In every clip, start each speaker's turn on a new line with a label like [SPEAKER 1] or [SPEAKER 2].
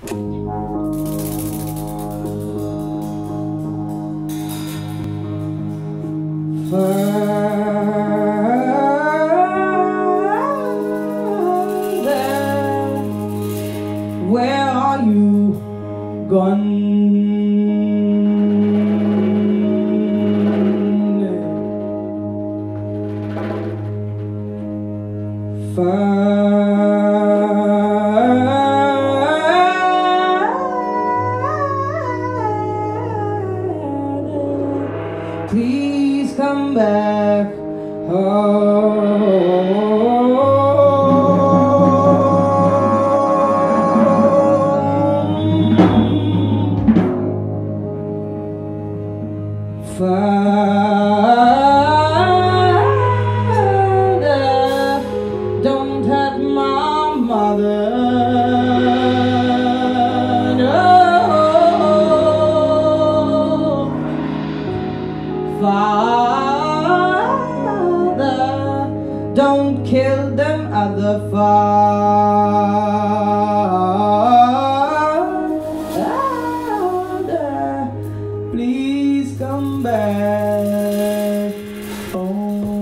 [SPEAKER 1] Where are you gone? Please come back home. Father, don't hurt my mother. No. Father, don't kill them other Father, please come back home.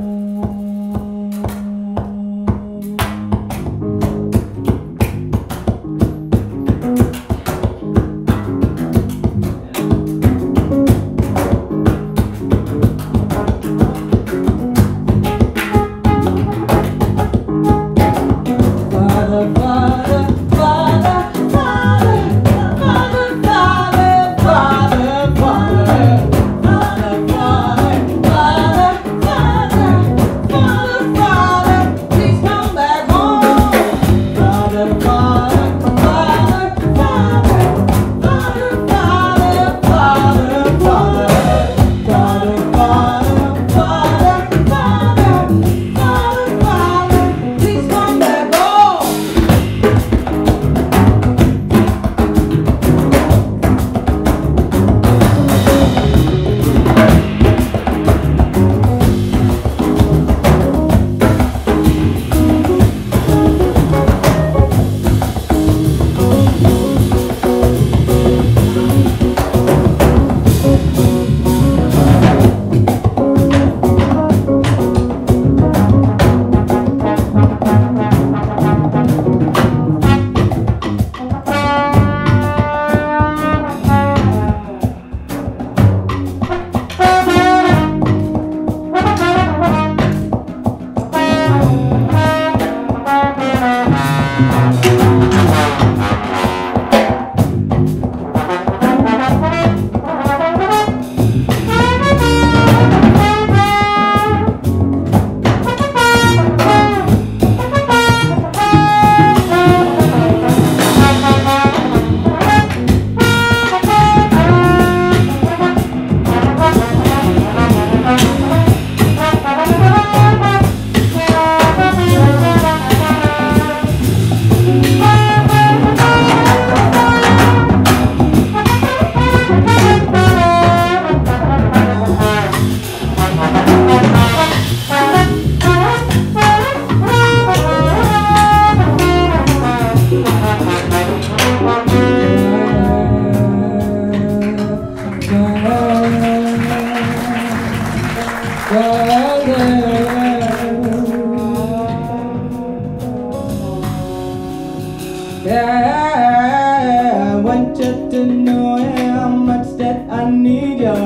[SPEAKER 1] Yeah, I want you to know how much that I need your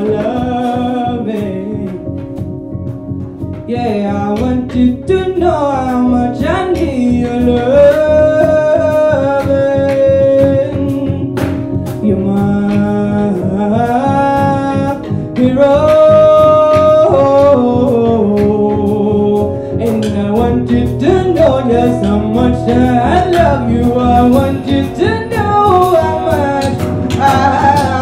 [SPEAKER 1] loving. Yeah, I want you to know how much I need your loving. You're my hero, and I want you to know just how much I love you. I want you to know how much I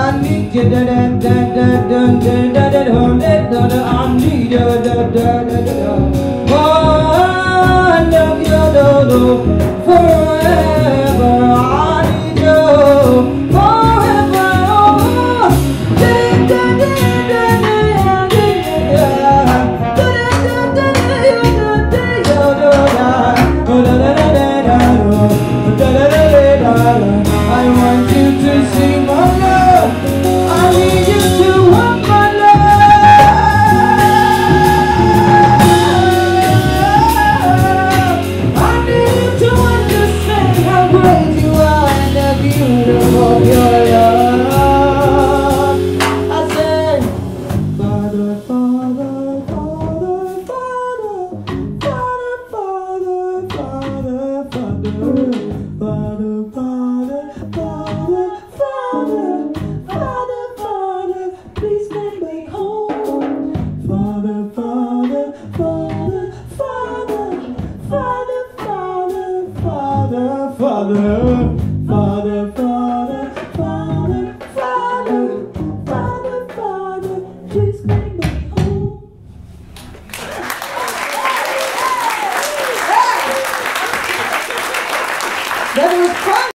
[SPEAKER 1] Father